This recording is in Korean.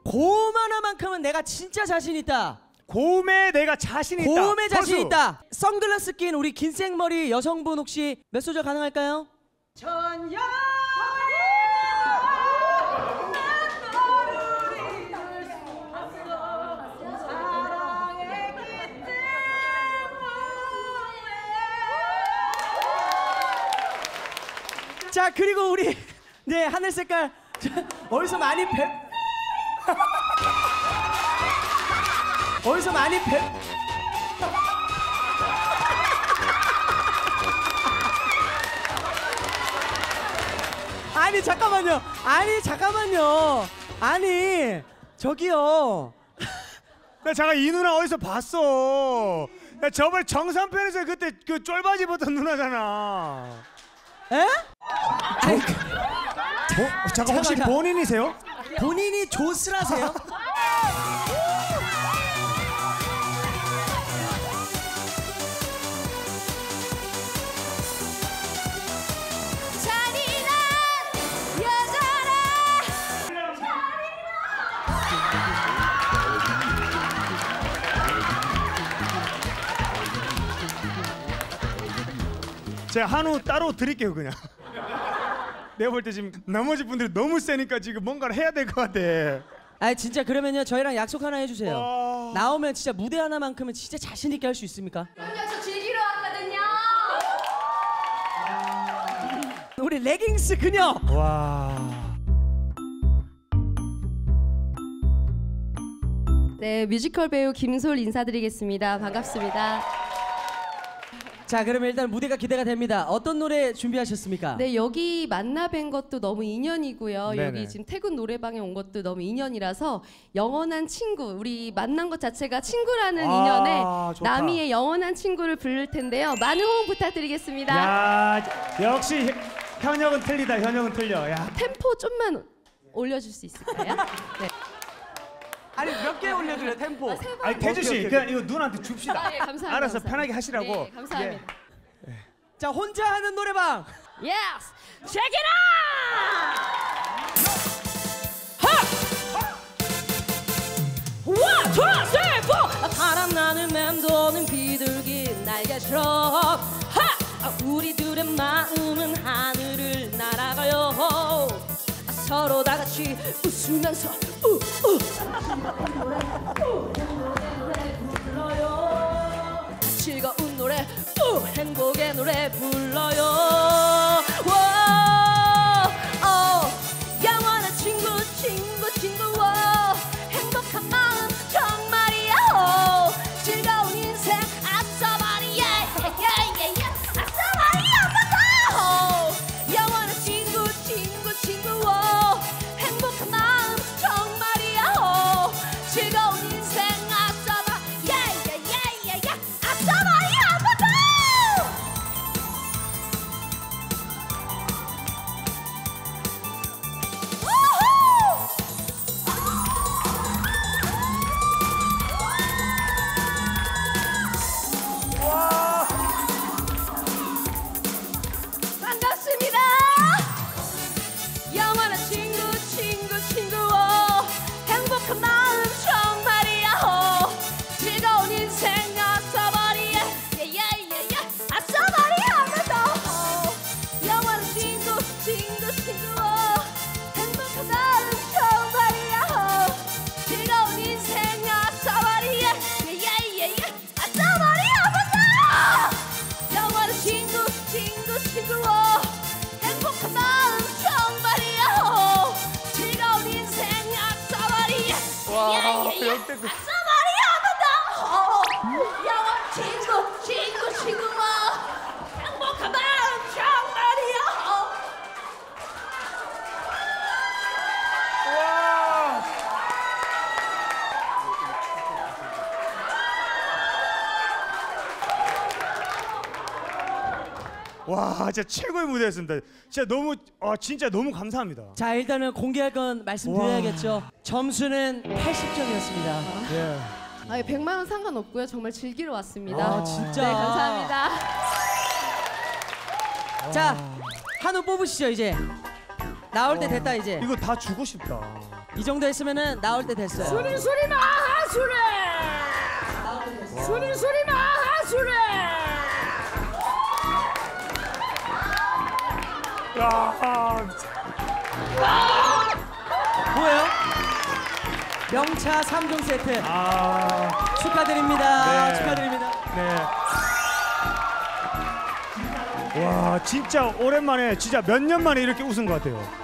고음 하나만큼은 내가 진짜 자신 있다. 고음에 내가 자신 있다. 고음에 자신 있다. 선글라스 낀 우리 긴 생머리 여성분 혹시 몇 소절 가능할까요? 전혀 자 그리고 우리 네 하늘 색깔 어디서 많이 어디서 많이 아니 잠깐만요. 아니 저기요. 나 잠깐 이 누나 어디서 봤어. 나 저번에 정선편에서 그때 그 쫄바지 입었던 누나잖아. 에? 아니, 잠깐 혹시 본인이세요? 본인이 조스라세요? 제가 한우 따로 드릴게요 그냥. 내가 볼 때 지금 나머지 분들이 너무 세니까 지금 뭔가를 해야 될 것 같아. 아 진짜 그러면요 저희랑 약속 하나 해주세요. 나오면 진짜 무대 하나만큼은 진짜 자신 있게 할 수 있습니까? 그럼요, 저 즐기러 왔거든요. 우리 레깅스 그녀. 와. 네, 뮤지컬 배우 김솔 인사드리겠습니다. 반갑습니다. 자 그러면 일단 무대가 기대가 됩니다. 어떤 노래 준비하셨습니까? 네, 여기 만나 뵌 것도 너무 인연이고요. 네네. 여기 지금 태군 노래방에 온 것도 너무 인연이라서 영원한 친구, 우리 만난 것 자체가 친구라는 인연에 좋다. 나미의 영원한 친구를 부를 텐데요. 많은 호응 부탁드리겠습니다. 야 역시 현역은 틀리다. 현역은 틀려. 야. 템포 좀만 올려줄 수 있을까요? 네. 아니 몇 개 올려드려 템포. 아니 태주 씨 그냥 이거 누나한테 줍시다. 네, 감사합니다. 알아서 감사합니다. 편하게 하시라고. 네, 감사합니다. 예. 자 혼자 하는 노래방. Yes, check it out! One, two, three, four. 바람 나는 맴도는 비둘기 날개처럼 우리들의 마음은 하늘을 날아가요. 서로 다 같이 웃으면서 즐거운 노래 행복의 노래 불러요. 영원한 친구 행복한 마음 정말이야. 즐거운 인생 아싸 말이야. 아싸 말이야. 영원한 친구 행복한 마음 정말이야. 즐거운 인생 아싸 말 아싸 말이야. 반갑습니다. 영원한 친구 행복한 마음 정말이야. 즐거운 인생 아싸 말이야. 아싸 말이야. 영원한 친구 행복한 마음 정말이야. 즐거운 인생 아싸 말이야. 아싸 말이야. 영원한 친구 행복한 마음 정말이야. 즐거운 인생 아싸 말이야. 역대급. 아싸 말이야. 영원한 친구 행복한 마음 정말이야. 와 진짜 최고의 무대였습니다. 진짜 너무 감사합니다. 자 일단은 공개할 건 말씀드려야겠죠. 점수는 80점이었습니다. 예. 100만 원 상관없고요. 정말 즐기러 왔습니다. 아 진짜. 네, 감사합니다. 자 한우 뽑으시죠 이제. 나올 때 됐다 이제. 이거 다 주고 싶다. 이 정도 했으면은 나올 때 됐어요. 수리 마하수레 수리 마하수레. 뭐예요? 명차 3종 세트 축하드립니다. 네. 축하드립니다. 네. 와 진짜 오랜만에 진짜 몇 년 만에 이렇게 웃은 것 같아요.